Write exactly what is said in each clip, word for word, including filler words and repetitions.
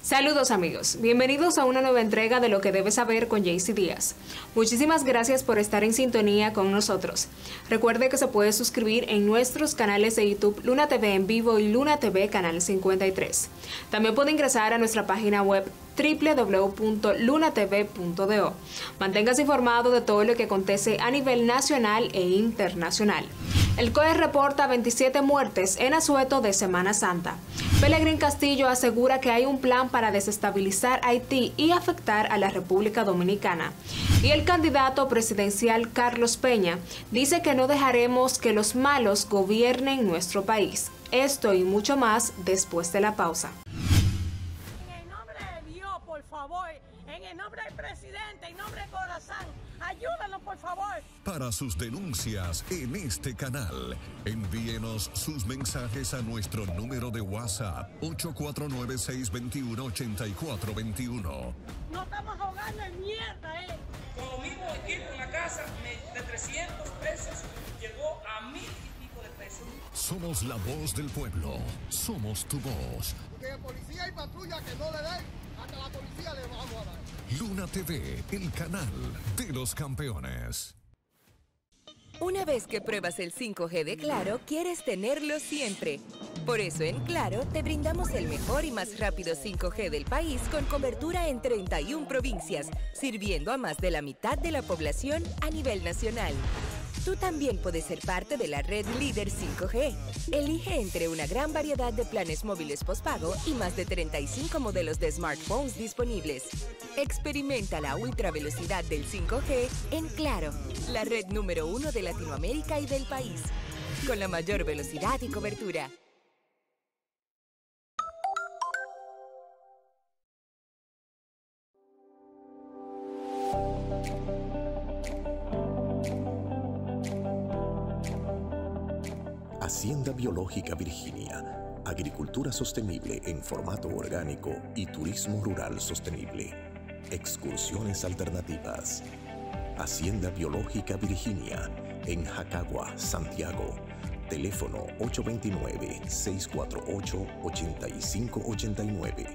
Saludos amigos, bienvenidos a una nueva entrega de Lo que debes saber con Jaycee Díaz. Muchísimas gracias por estar en sintonía con nosotros. Recuerde que se puede suscribir en nuestros canales de YouTube Luna T V en vivo y Luna T V Canal cincuenta y tres. También puede ingresar a nuestra página web doble u doble u doble u punto luna t v punto do. Manténgase informado de todo lo que acontece a nivel nacional e internacional. El C O E reporta veintisiete muertes en asueto de Semana Santa. Pelegrín Castillo asegura que hay un plan para desestabilizar Haití y afectar a la República Dominicana. Y el candidato presidencial Carlos Peña dice que no dejaremos que los malos gobiernen nuestro país. Esto y mucho más después de la pausa. En el nombre de Dios, por favor, en el nombre del presidente, en nombre del corazón, ayúdanos, por favor. Para sus denuncias en este canal, envíenos sus mensajes a nuestro número de WhatsApp ocho cuatro nueve, seis dos uno, ocho cuatro dos uno. No estamos ahogando en mierda, eh. Con los mismos equipos en la casa, de trescientos pesos, llegó a mil y pico de pesos. Somos la voz del pueblo, somos tu voz. Porque policía y patrulla que no le den, hasta la policía le vamos a dar. Luna T V, el canal de los campeones. Una vez que pruebas el cinco G de Claro, quieres tenerlo siempre. Por eso en Claro te brindamos el mejor y más rápido cinco G del país con cobertura en treinta y una provincias, sirviendo a más de la mitad de la población a nivel nacional. Tú también puedes ser parte de la red líder cinco G. Elige entre una gran variedad de planes móviles postpago y más de treinta y cinco modelos de smartphones disponibles. Experimenta la ultra velocidad del cinco G en Claro, la red número uno de Latinoamérica y del país, con la mayor velocidad y cobertura. Hacienda Biológica Virginia, agricultura sostenible en formato orgánico y turismo rural sostenible. Excursiones alternativas. Hacienda Biológica Virginia, en Jacagua, Santiago. Teléfono ocho dos nueve, seis cuatro ocho, ocho cinco ocho nueve.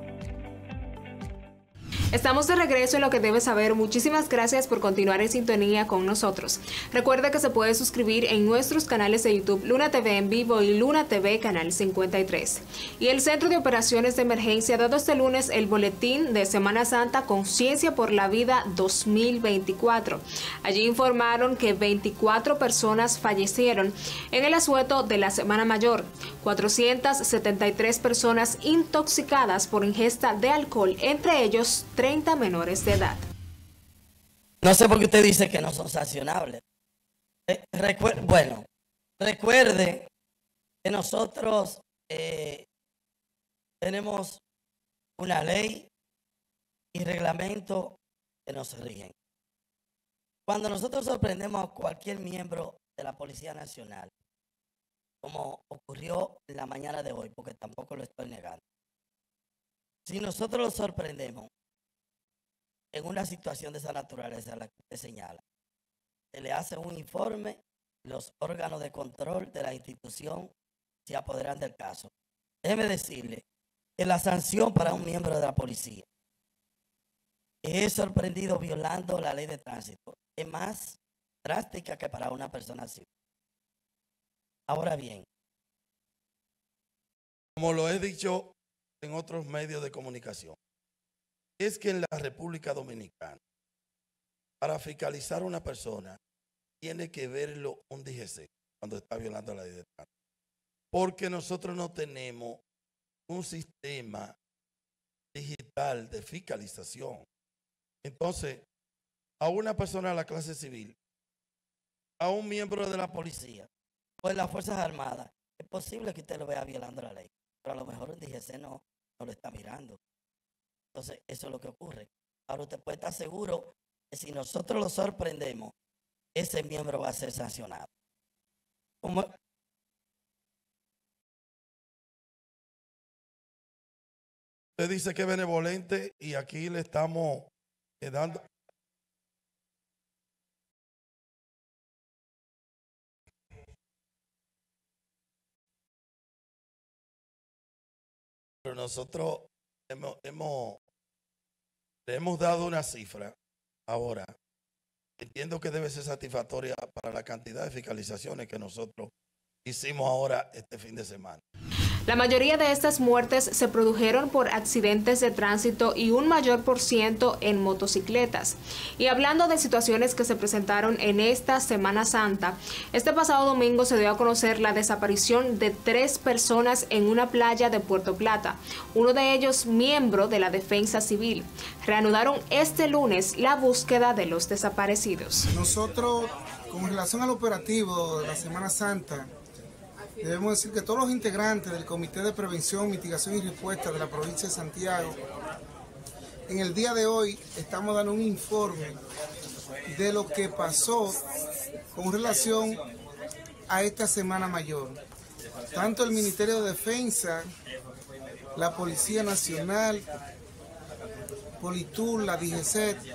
Estamos de regreso en Lo que debes saber. Muchísimas gracias por continuar en sintonía con nosotros. Recuerda que se puede suscribir en nuestros canales de YouTube Luna T V en vivo y Luna T V Canal cincuenta y tres. Y el Centro de Operaciones de Emergencia ha dado este lunes el boletín de Semana Santa Conciencia por la Vida dos mil veinticuatro. Allí informaron que veinticuatro personas fallecieron en el asueto de la Semana Mayor, cuatrocientas setenta y tres personas intoxicadas por ingesta de alcohol, entre ellos treinta menores de edad. No sé por qué usted dice que no son sancionables. Eh, recuer bueno, recuerde que nosotros eh, tenemos una ley y reglamento que nos rigen. Cuando nosotros sorprendemos a cualquier miembro de la Policía Nacional, como ocurrió en la mañana de hoy, porque tampoco lo estoy negando, si nosotros lo sorprendemos en una situación de esa naturaleza, la que usted señala, se le hace un informe, los órganos de control de la institución se apoderan del caso. Déjeme decirle que la sanción para un miembro de la policía que es sorprendido violando la ley de tránsito es más drástica que para una persona civil. Ahora bien, como lo he dicho en otros medios de comunicación, es que en la República Dominicana, para fiscalizar a una persona, tiene que verlo un D G C cuando está violando la ley de tránsito. Porque nosotros no tenemos un sistema digital de fiscalización. Entonces, a una persona de la clase civil, a un miembro de la policía o de las Fuerzas Armadas, es posible que usted lo vea violando la ley, pero a lo mejor un D G C no, no lo está mirando. Entonces, eso es lo que ocurre. Ahora usted puede estar seguro que si nosotros lo sorprendemos, ese miembro va a ser sancionado. Como usted dice que es benevolente y aquí le estamos eh, dando... Pero nosotros hemos, hemos, le hemos dado una cifra ahora. Entiendo que debe ser satisfactoria para la cantidad de fiscalizaciones que nosotros hicimos ahora este fin de semana. La mayoría de estas muertes se produjeron por accidentes de tránsito y un mayor por ciento en motocicletas. Y hablando de situaciones que se presentaron en esta Semana Santa, este pasado domingo se dio a conocer la desaparición de tres personas en una playa de Puerto Plata, uno de ellos miembro de la Defensa Civil. Reanudaron este lunes la búsqueda de los desaparecidos. Nosotros, con relación al operativo de la Semana Santa, debemos decir que todos los integrantes del Comité de Prevención, Mitigación y Respuesta de la provincia de Santiago, en el día de hoy estamos dando un informe de lo que pasó con relación a esta Semana Mayor. Tanto el Ministerio de Defensa, la Policía Nacional, Politur, la D G C E T,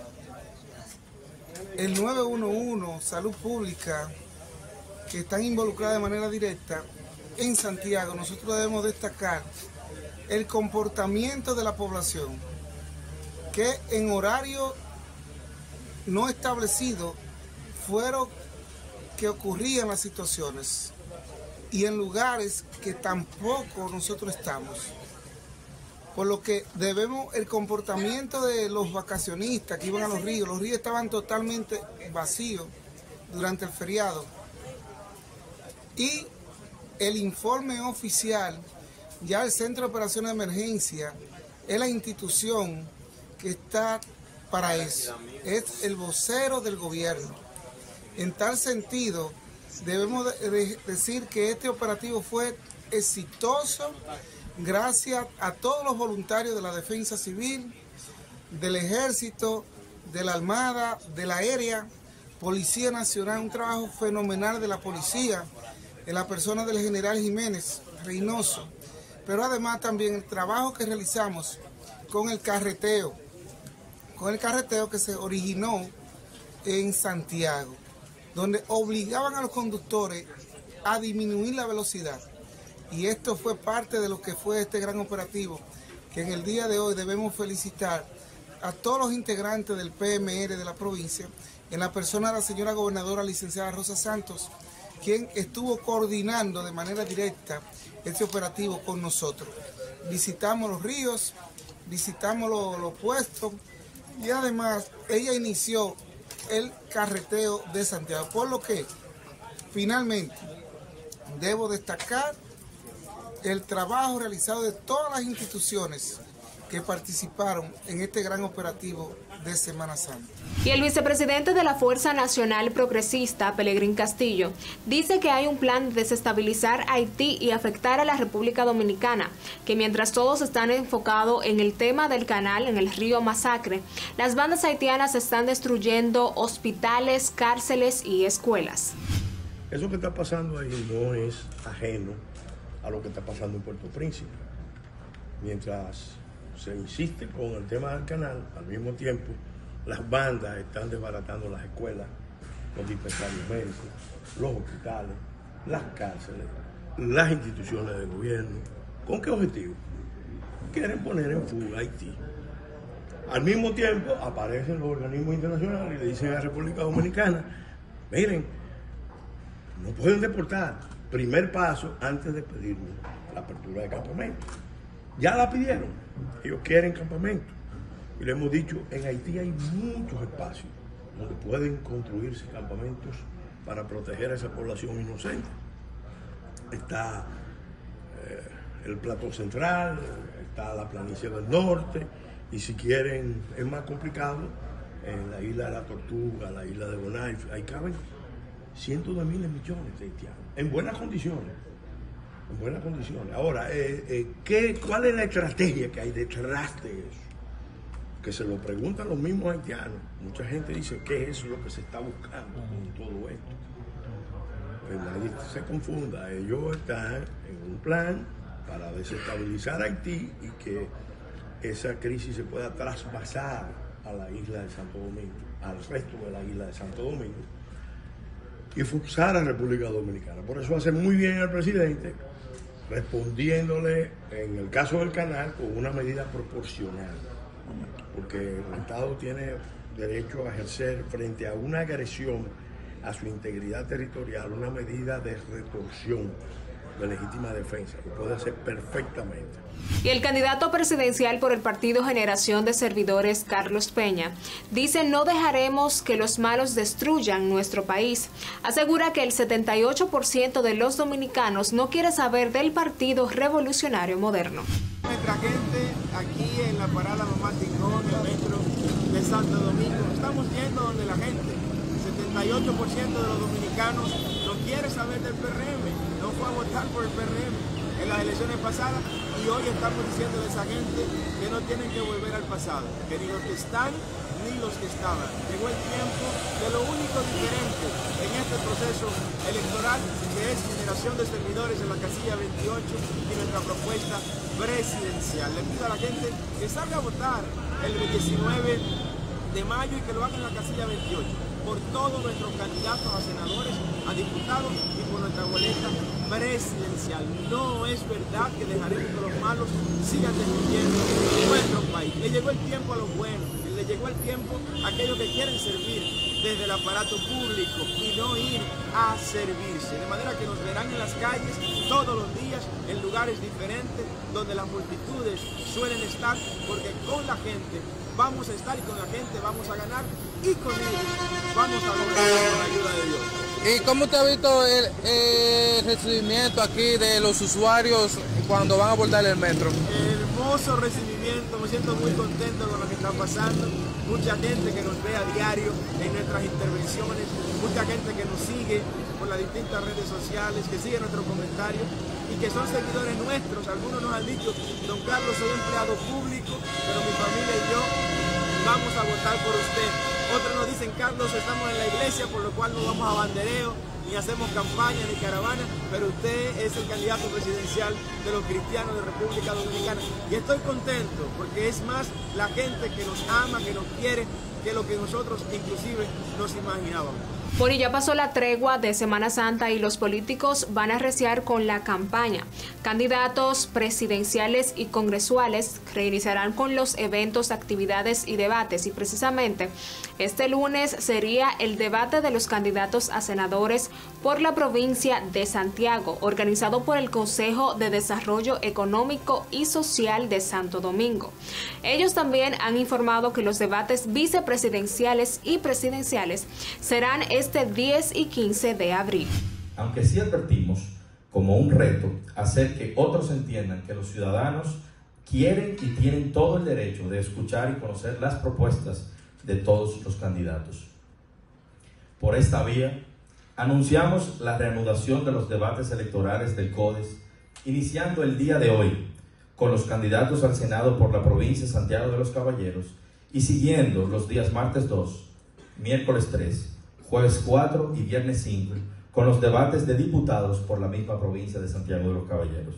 el nueve uno uno, Salud Pública, que están involucradas de manera directa en Santiago. Nosotros debemos destacar el comportamiento de la población, que en horario no establecido fueron que ocurrían las situaciones y en lugares que tampoco nosotros estamos. Por lo que debemos el comportamiento de los vacacionistas que iban a los ríos. Los ríos estaban totalmente vacíos durante el feriado. Y el informe oficial, ya el Centro de Operaciones de Emergencia es la institución que está para eso, es el vocero del gobierno. En tal sentido, debemos de de decir que este operativo fue exitoso gracias a todos los voluntarios de la Defensa Civil, del Ejército, de la Armada, de la Aérea, Policía Nacional, un trabajo fenomenal de la policía, en la persona del general Jiménez Reynoso, pero además también el trabajo que realizamos con el carreteo, con el carreteo que se originó en Santiago, donde obligaban a los conductores a disminuir la velocidad. Y esto fue parte de lo que fue este gran operativo, que en el día de hoy debemos felicitar a todos los integrantes del P M R de la provincia, en la persona de la señora gobernadora licenciada Rosa Santos, quien estuvo coordinando de manera directa este operativo con nosotros. Visitamos los ríos, visitamos los, los puestos y además ella inició el carreteo de Santiago. Por lo que finalmente debo destacar el trabajo realizado de todas las instituciones que participaron en este gran operativo de Semana Santa. Y el vicepresidente de la Fuerza Nacional Progresista, Pelegrín Castillo, dice que hay un plan de desestabilizar Haití y afectar a la República Dominicana, que mientras todos están enfocados en el tema del canal, en el río Masacre, las bandas haitianas están destruyendo hospitales, cárceles y escuelas. Eso que está pasando ahí no es ajeno a lo que está pasando en Puerto Príncipe. Mientras se insiste con el tema del canal, al mismo tiempo las bandas están desbaratando las escuelas, los dispensarios médicos, los hospitales, las cárceles, las instituciones de gobierno. ¿Con qué objetivo? Quieren poner en fuga a Haití. Al mismo tiempo aparecen los organismos internacionales y le dicen a la República Dominicana, miren, no pueden deportar. Primer paso antes de pedirnos la apertura de campamentos. Ya la pidieron, ellos quieren campamentos. Y le hemos dicho, en Haití hay muchos espacios donde pueden construirse campamentos para proteger a esa población inocente. Está eh, el Plató Central, está la planicie del norte, y si quieren, es más complicado, en la isla de la Tortuga, la isla de Bonay, ahí caben cientos de miles de millones de haitianos, en buenas condiciones. En buenas condiciones. Ahora, eh, eh, ¿qué, ¿cuál es la estrategia que hay detrás de eso? Que se lo preguntan los mismos haitianos. Mucha gente dice, ¿qué es lo que se está buscando con todo esto? Pues nadie se confunda. Ellos están en un plan para desestabilizar Haití y que esa crisis se pueda traspasar a la isla de Santo Domingo, al resto de la isla de Santo Domingo, y forzar a la República Dominicana. Por eso hace muy bien el presidente respondiéndole, en el caso del canal, con una medida proporcional, porque el Estado tiene derecho a ejercer frente a una agresión a su integridad territorial una medida de retorsión de legítima defensa, que puede hacer perfectamente. Y el candidato presidencial por el Partido Generación de Servidores, Carlos Peña, dice: no dejaremos que los malos destruyan nuestro país. Asegura que el setenta y ocho por ciento de los dominicanos no quiere saber del Partido Revolucionario Moderno. Nuestra gente aquí en la parada Mamá Tingón, el metro de Santo Domingo, estamos yendo donde la gente, el setenta y ocho por ciento de los dominicanos no quiere saber del P R M, no fue a votar por el P R M en las elecciones pasadas, y hoy estamos diciéndole a esa gente que no tienen que volver al pasado, que ni los que están ni los que estaban. Llegó el tiempo de lo único diferente en este proceso electoral, que es Generación de Servidores en la casilla veintiocho y nuestra propuesta presidencial. Le pido a la gente que salga a votar el diecinueve de mayo y que lo haga en la casilla veintiocho por todos nuestros candidatos a senadores, a diputados y por nuestra boleta presidencial. No es verdad que dejaremos que los malos sigan destruyendo nuestro país. Le llegó el tiempo a los buenos, le llegó el tiempo a aquellos que quieren servir desde el aparato público y no ir a servirse. De manera que nos verán en las calles todos los días, en lugares diferentes, donde las multitudes suelen estar, porque con la gente vamos a estar y con la gente vamos a ganar, y con ellos vamos a lograr con la ayuda de Dios. ¿Y cómo usted ha visto el, el recibimiento aquí de los usuarios cuando van a abordar el metro? Hermoso recibimiento, me siento muy contento con lo que está pasando. Mucha gente que nos ve a diario en nuestras intervenciones, mucha gente que nos sigue por las distintas redes sociales, que sigue nuestros comentarios y que son seguidores nuestros. Algunos nos han dicho: don Carlos, soy empleado público, pero mi familia y yo vamos a votar por usted. Otros nos dicen: Carlos, estamos en la iglesia, por lo cual no vamos a bandereo, ni hacemos campaña, ni caravana, pero usted es el candidato presidencial de los cristianos de República Dominicana. Y estoy contento, porque es más la gente que nos ama, que nos quiere, que lo que nosotros inclusive nos imaginábamos. Bueno, y ya pasó la tregua de Semana Santa y los políticos van a arreciar con la campaña. Candidatos presidenciales y congresuales reiniciarán con los eventos, actividades y debates. Y precisamente este lunes sería el debate de los candidatos a senadores por la provincia de Santiago, organizado por el Consejo de Desarrollo Económico y Social de Santo Domingo. Ellos también han informado que los debates vicepresidenciales y presidenciales serán este diez y quince de abril. Aunque sí advertimos como un reto hacer que otros entiendan que los ciudadanos quieren y tienen todo el derecho de escuchar y conocer las propuestas de todos los candidatos. Por esta vía, anunciamos la reanudación de los debates electorales del CODES, iniciando el día de hoy con los candidatos al Senado por la provincia de Santiago de los Caballeros y siguiendo los días martes dos, miércoles tres, jueves cuatro y viernes cinco, con los debates de diputados por la misma provincia de Santiago de los Caballeros.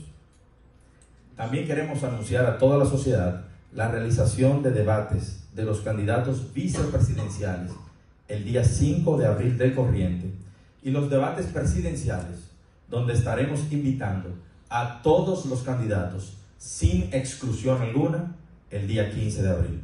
También queremos anunciar a toda la sociedad la realización de debates de los candidatos vicepresidenciales el día cinco de abril del corriente y los debates presidenciales, donde estaremos invitando a todos los candidatos sin exclusión alguna el día quince de abril.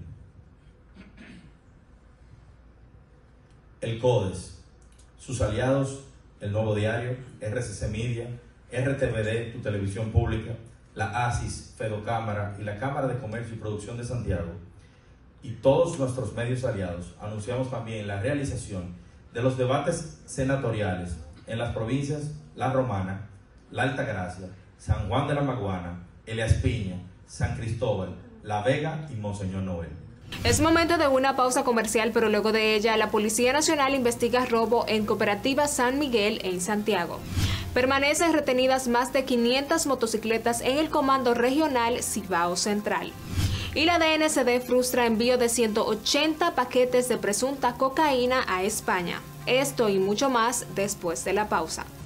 El CODES, sus aliados, El Nuevo Diario, R C C Media, R T V D, Tu Televisión Pública, la ASIS, Fedocámara y la Cámara de Comercio y Producción de Santiago, y todos nuestros medios aliados, anunciamos también la realización de los debates senatoriales en las provincias La Romana, La Altagracia, San Juan de la Maguana, Elías Piña, San Cristóbal, La Vega y Monseñor Noel. Es momento de una pausa comercial, pero luego de ella, la Policía Nacional investiga robo en Cooperativa San Miguel en Santiago. Permanecen retenidas más de quinientas motocicletas en el Comando Regional Cibao Central. Y la D N C D frustra envío de ciento ochenta paquetes de presunta cocaína a España. Esto y mucho más después de la pausa.